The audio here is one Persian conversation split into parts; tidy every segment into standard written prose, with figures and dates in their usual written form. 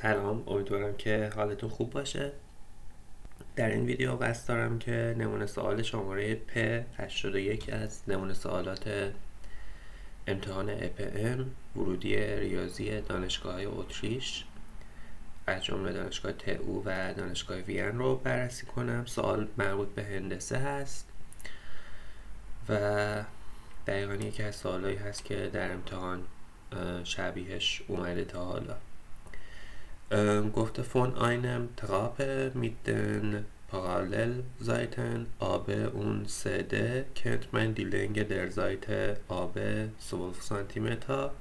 سلام، امیدوارم که حالتون خوب باشه. در این ویدیو قصد دارم که نمونه سوال شماره P81 از نمونه سوالات امتحان EPM ورودی ریاضی دانشگاه اتریش از جمله دانشگاه TU و دانشگاه وین رو بررسی کنم. سوال مربوط به هندسه هست و دقیقا یکی از سوالایی هست که در امتحان شبیهش اومده تا حالا. گفته von einem Trape mit den Parallelseiten AB und CD kennt man die Länge der Seite AB 12 cm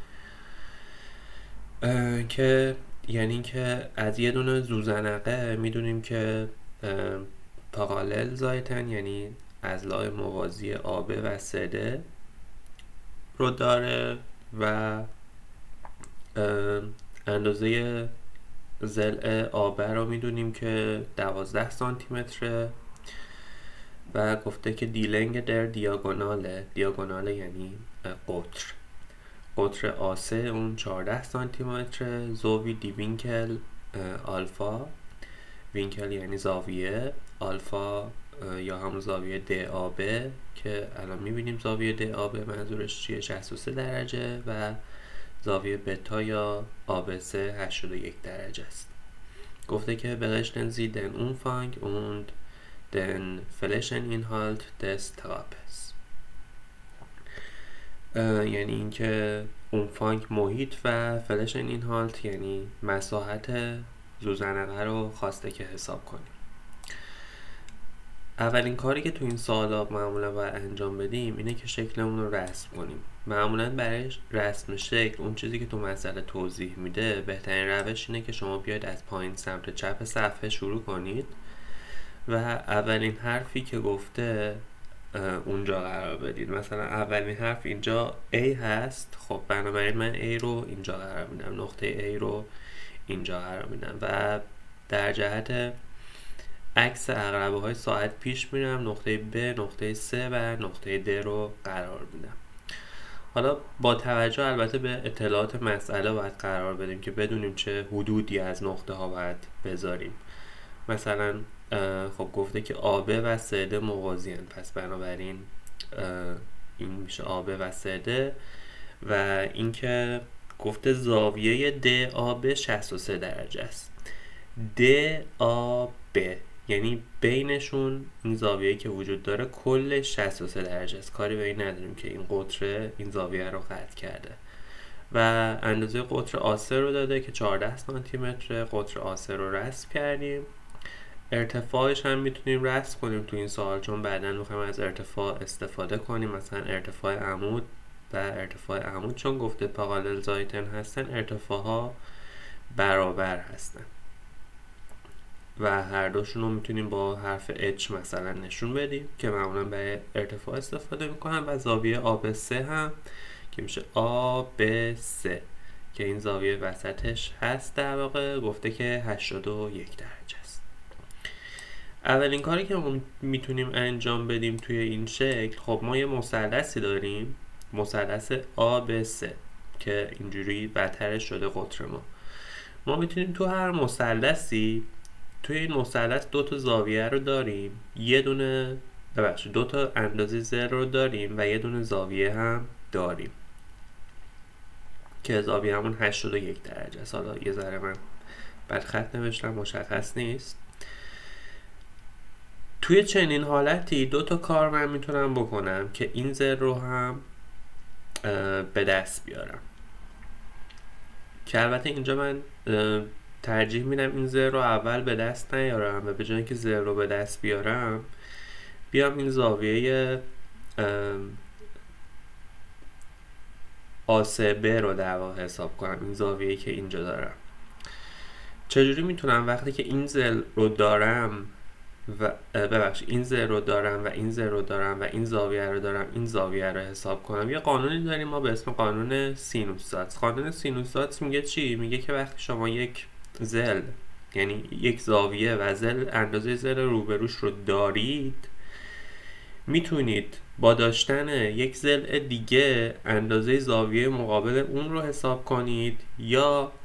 که یعنی که از یه دونه زوزنقه میدونیم که پارالل زایتن یعنی اضلاع موازی AB و CD رو داره و اندازه ضلع آب رو میدونیم که 12 سانتی متره و گفته که دیلنگ در دیاگونال یعنی قطر آسه اون 14 سانتی متره. زاویه دی وینکل آلفا، وینکل یعنی زاویه، آلفا یا همون زاویه د آب که الان میبینیم زاویه د آب منظورش چیه 63 درجه و زاویه بتا یا ABC 81 درجه است. گفته که berechnen Sie den Umfang und den Flächeninhalt des Trapez. یعنی اینکه umfang محیط و Flächeninhalt یعنی مساحت زوزنقه رو خواسته که حساب کنیم. اولین کاری که تو این سوالا معمولا باید انجام بدیم اینه که شکلمون رو رسم کنیم. معمولا برای رسم شکل اون چیزی که تو مسئله توضیح میده بهترین روش اینه که شما بیاید از پایین سمت چپ صفحه شروع کنید و اولین حرفی که گفته اونجا قرار بدید. مثلا اولین حرف اینجا A هست، خب بنابراین من A رو اینجا قرار میدم، نقطه A رو اینجا قرار میدم و در جهت عکس عقربه های ساعت پیش میرم، نقطه B، نقطه C و نقطه D رو قرار میدم. حالا با توجه البته به اطلاعات مسئله باید قرار بدیم که بدونیم چه حدودی از نقطه ها باید بذاریم. مثلا خب گفته که AB و CD موازی هستند، پس بنابراین این میشه AB و CD و اینکه گفته زاویه DAB 63 درجه است. DAB یعنی بینشون این زاویه‌ای که وجود داره کل 63 درجه است. کاری به این نداریم که این قطر این زاویه رو قطع کرده و اندازه قطر آسه رو داده که 14 سانتی متر. قطر آسه رو رسم کردیم. ارتفاعش هم میتونیم رسم کنیم تو این سوال چون بعداً میخوایم از ارتفاع استفاده کنیم، مثلا ارتفاع عمود و ارتفاع عمود چون گفته پارالل زایتن هستن ارتفاع ها برابر هستن و هر دوشون رو میتونیم با حرف H مثلا نشون بدیم که معمولا برای ارتفاع استفاده میکنن و زاویه ABC هم که میشه ABC که این زاویه وسطش هست در واقع گفته که 81 درجه است. اولین کاری که ما میتونیم انجام بدیم توی این شکل، خب ما یه مثلثی داریم، مثلث ABC که اینجوری برترش شده قطر ما میتونیم تو هر مثلثی توی این مثلث دو تا زاویه رو داریم، دو تا اندازه زر رو داریم و یه دونه زاویه هم داریم که زاویه همون 81 درجه است. حالا یه ذره من بد خط نوشتم مشخص نیست. توی چنین حالتی دو تا کار من میتونم بکنم که این زر رو هم به دست بیارم که البته اینجا من ترجیح میدم این زر رو اول به دست نیارم و به جای اینکه زر رو به دست بیارم بیام این زاویه ACB رو در واقع حساب کنم، این زاویه‌ای که اینجا دارم. چجوری میتونم وقتی که این زر رو دارم و این زر رو دارم و این زر رو دارم و این زاویه رو دارم این زاویه رو حساب کنم؟ یه قانونی داریم ما به اسم قانون سینوسات. قانون سینوسات میگه چی؟ میگه که وقتی شما یک ضلع یعنی یک زاویه و ضلع اندازه ضلع روبروش رو دارید میتونید با داشتن یک ضلع دیگه اندازه زاویه مقابل اون رو حساب کنید یا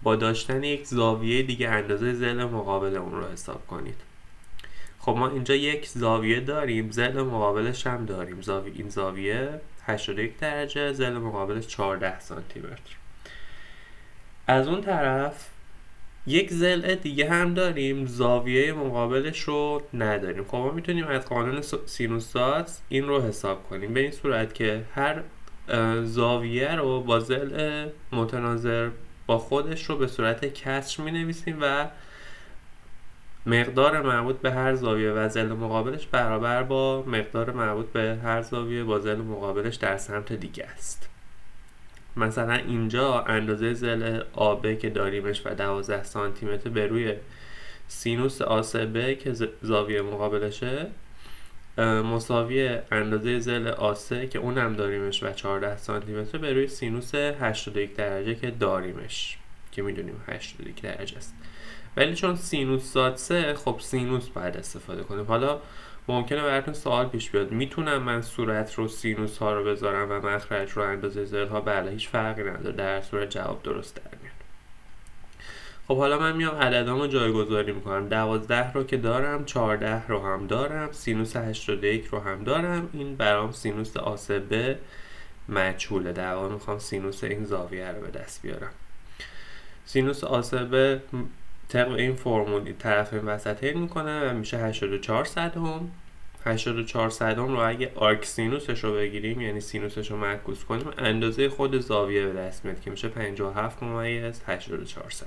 با داشتن یک زاویه دیگه اندازه ضلع مقابل اون رو حساب کنید. خب ما اینجا یک زاویه داریم، ضلع مقابلش هم داریم. این زاویه 81 درجه، ضلع مقابلش 14 سانتی متر. از اون طرف یک ضلع دیگه هم داریم، زاویه مقابلش رو نداریم. خب ما میتونیم از قانون سینوسات این رو حساب کنیم به این صورت که هر زاویه رو با ضلع متناظر با خودش رو به صورت کسر می نویسیم و مقدار مربوط به هر زاویه و ضلع مقابلش برابر با مقدار مربوط به هر زاویه با ضلع مقابلش در سمت دیگه است. مثلا اینجا اندازه ضلع AB که داریمش و 12 سانتی متر به روی سینوس ACB که زاویه مقابلشه مساوی اندازه ضلع AC که اونم داریمش و 14 سانتی متر به روی سینوس 81 درجه که داریمش که میدونیم 81 درجه است. ولی چون سینوس سادسه، خب سینوس باید استفاده کنیم. حالا ممکنه براتون سوال پیش بیاد میتونم من صورت رو سینوس ها رو بذارم و مخرج رو اندازه ضلع ها؟ بله، هیچ فرقی نداره، در صورت جواب درست در میاد. خب حالا من میام عددامو جایگذاری میکنم. 12 رو که دارم، 14 رو هم دارم، سینوس 81 رو هم دارم. این برام سینوس ACB مجهوله. در واقع میخوام سینوس این زاویه رو به دست بیارم. سینوس ACB طبق این فرمول طرفین وسطین میکنه و میشه 84 صدم. 84 صدم رو اگه آرک سینوسش رو بگیریم، یعنی سینوسش رو معکوس کنیم، اندازه خود زاویه به دست میاد که میشه 57 ممیز 84 صدم.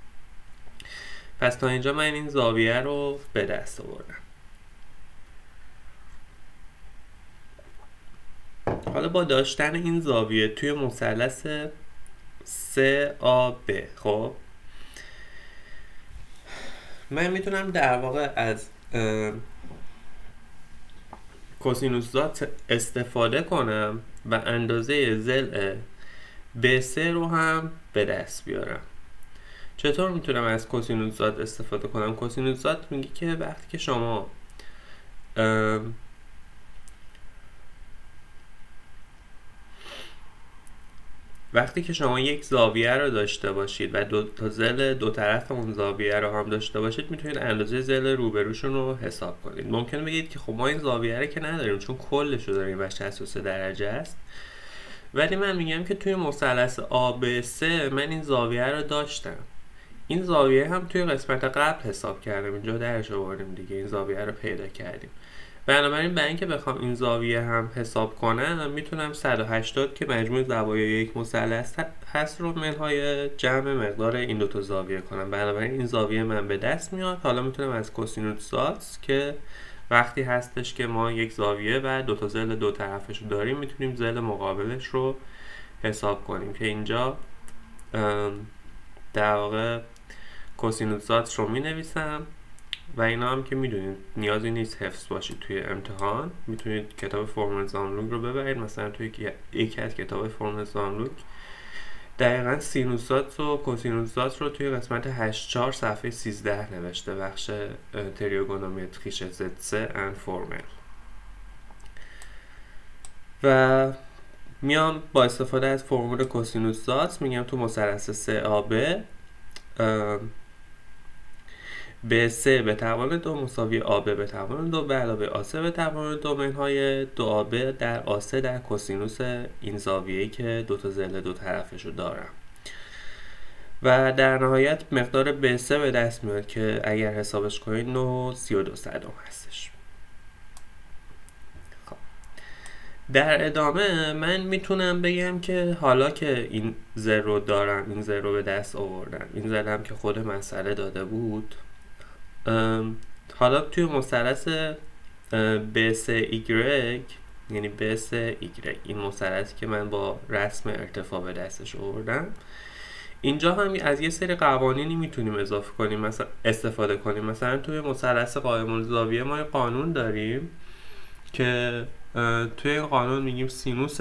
پس تا اینجا من این زاویه رو به دست آوردم. حالا با داشتن این زاویه توی مثلث CAB، خب من میتونم در واقع از کوسینوسات استفاده کنم و اندازه ضلع BC رو هم به دست بیارم. چطور میتونم از کوسینوسات استفاده کنم؟ کوسینوسات میگه که وقتی که شما یک زاویه رو داشته باشید و دو ضلع دو طرف اون زاویه رو هم داشته باشید، میتونید اندازه ضلع روبروشون رو حساب کنید. ممکنه بگید که خب ما این زاویه رو که نداریم چون کلش رو داریم و 63 درجه است. ولی من میگم که توی مثلث ABC من این زاویه رو داشتم. این زاویه هم توی قسمت قبل حساب کردم، اینجا درش آوردیم دیگه، این زاویه رو پیدا کردیم. بنابراین برای اینکه بخوام این زاویه هم حساب کنم، میتونم 180 که مجموع زوایای یک مثلث هست رو منهای جمع مقدار این دوتا زاویه کنم. بنابراین این زاویه من به دست میاد. حالا میتونم از کوسینوسات که وقتی هستش که ما یک زاویه و دوتا ضلع دو طرفش رو داریم، میتونیم ضلع مقابلش رو حساب کنیم که اینجا در واقع کوسینوسات رو می نویسم و اینا هم که میدونید نیازی نیست حفظ باشید توی امتحان. میتونید کتاب فرمول زاملونگ رو ببرید، مثلا توی یکی از کتاب فرمول زاملونگ دقیقا سینوسات و کوسینوسات رو توی قسمت 84 صفحه 13 نوشته، بخش تریگونومتریش زد ان فرمل. و میام با استفاده از فرمول کوسینوسات میگم تو مثلث CAB BC به توان 2 مساوی AB به توان 2 به علاوه AC به توان 2 منهای 2AB در AC در کوسینوس این زاویه‌ای که دو تا ضلع دو طرفش رو دارم. و در نهایت مقدار BC به دست میاد که اگر حسابش کنید 9.32 صدم هستش. خب در ادامه من میتونم بگم که حالا که این ضلع رو دارم، این ضلع رو به دست آوردم، این ضلع هم که خود مسئله داده بود، حالا توی مثلث BCY یعنی BCY این مثلثی که من با رسم ارتفاع به دستش آوردم، اینجا هم از یه سری قوانینی میتونیم اضافه کنیم، مثلا استفاده کنیم. مثلا توی مثلث قائم الزاویه ما یه قانون داریم که توی این قانون میگیم سینوس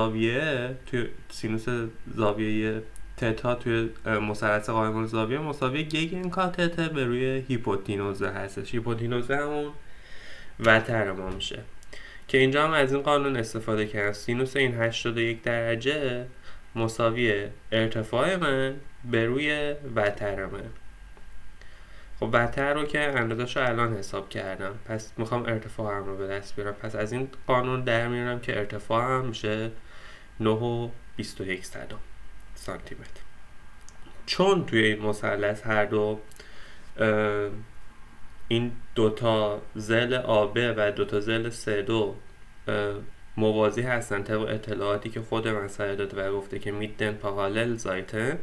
زاویه تتا توی مثلث قائم الزاویه مساوی گیگن کاتت به روی هیپوتینوزه هستش. هیپوتینوزه همون وتر ما میشه که اینجا هم از این قانون استفاده کردم. سینوس این 81 درجه مساوی ارتفاع من به روی وتر من. خب وتر رو که اندازه‌شو الان حساب کردم، پس میخوام ارتفاعم رو به دست بیارم. پس از این قانون در میارم که ارتفاعم میشه 9.21 سانتی متر. چون توی این مثلث هر دو این دوتا ضلع AB و دوتا ضلع CD موازی هستن طبق اطلاعاتی که خود مسئله داده و گفته که میدن پارالل زایتن،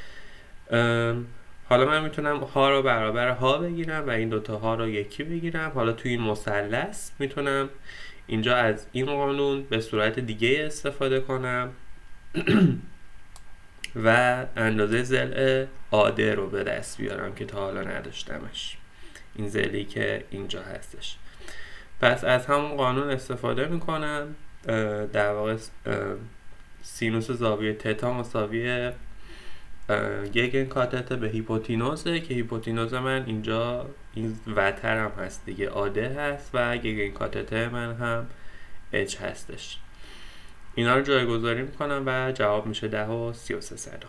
حالا من میتونم ها رو برابر ها بگیرم و این دوتا ها رو یکی بگیرم. حالا توی این مثلث میتونم اینجا از این قانون به صورت دیگه استفاده کنم و اندازه ضلع AD رو به دست بیارم که تا حالا نداشتمش، این ضلعی که اینجا هستش. پس از همون قانون استفاده میکنم. در واقع سینوس زاویه تتا مساوی گگن کاتت به هیپوتینوزه که هیپوتینوز من اینجا این وترم هست دیگه، آده هست و گگن کاتت من هم اچ هستش. اینا رو جایگذاری میکنم و جواب میشه 10.33.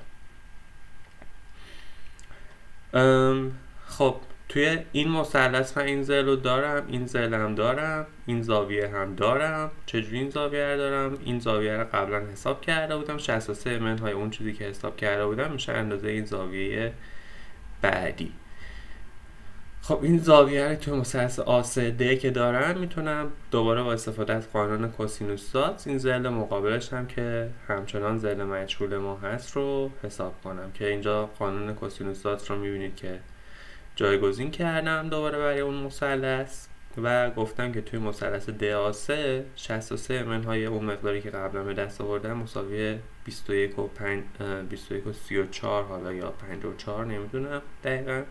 خب توی این مثلث من این ضلع رو دارم، این ضلع هم دارم، این زاویه هم دارم. چجوری این زاویه رو دارم؟ این زاویه رو قبلا حساب کرده بودم، 63 منهای اون چیزی که حساب کرده بودم میشه اندازه این زاویه بعدی. خب این زاویه رو توی مثلث ACD که دارم میتونم دوباره با استفاده از قانون کوسینوسات این ضلع مقابلش هم که همچنان ضلع مجهول ما هست رو حساب کنم که اینجا قانون کوسینوسات رو میبینید که جایگزین کردم دوباره برای اون مثلث و گفتم که توی مثلث DAC 63 منهای اون مقداری که قبلا به دست آوردم مساوی 21.34 حالا یا 54 نمیدونم دقیقا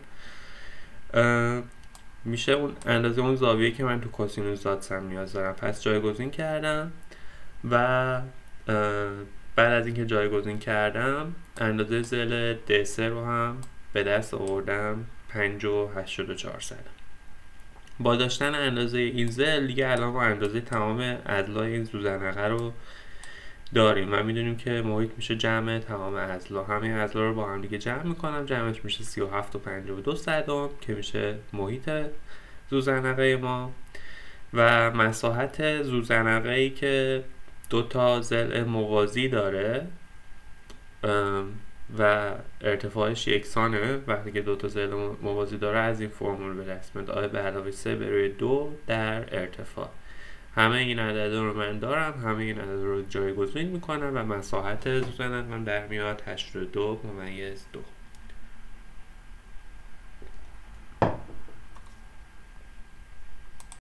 میشه اون اندازه اون زاویه که من تو کوسینوس هم نیاز دارم. پس جایگزین کردم و بعد از اینکه جایگزین کردم اندازه ضلع D3 رو هم به دست آوردم 5.84. با داشتن اندازه این ضلع دیگه الان ما اندازه تمام اضلاع این زوزنقه رو داریم و میدونیم که محیط میشه جمع تمام اضلاع. همه اضلاع رو با هم دیگه جمع میکنم، جمعش میشه 37.52 که میشه محیط زوزنقه ما و مساحت زوزنقه ای که دو تا ضلع موازی داره و ارتفاعش یکسانه. وقتی که دو تا ضلع موازی داره از این فرمول به دست میاد آ به علاوه 3 به روی 2 در ارتفاع. همه این عدد رو من دارم، همه این عدد رو جایگزین میکنم و مساحت زوزنقه من در میاد 82/2.